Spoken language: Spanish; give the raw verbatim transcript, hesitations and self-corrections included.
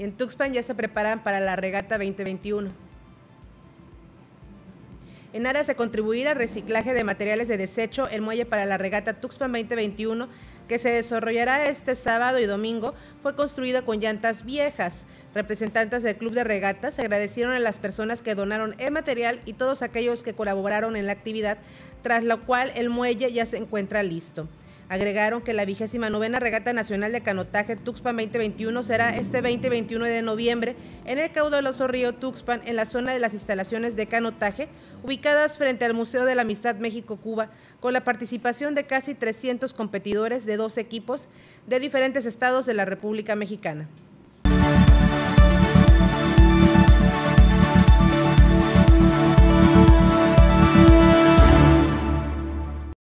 En Tuxpan ya se preparan para la regata veinte veintiuno. En aras de contribuir al reciclaje de materiales de desecho, el muelle para la regata Tuxpan veinte veintiuno, que se desarrollará este sábado y domingo, fue construido con llantas viejas. Representantes del Club de Regatas agradecieron a las personas que donaron el material y todos aquellos que colaboraron en la actividad, tras lo cual el muelle ya se encuentra listo. Agregaron que la vigésima novena Regata Nacional de Canotaje Tuxpan veinte veintiuno será este veinte veintiuno de noviembre en el caudaloso río Tuxpan, en la zona de las instalaciones de canotaje, ubicadas frente al Museo de la Amistad México-Cuba, con la participación de casi trescientos competidores de dos equipos de diferentes estados de la República Mexicana.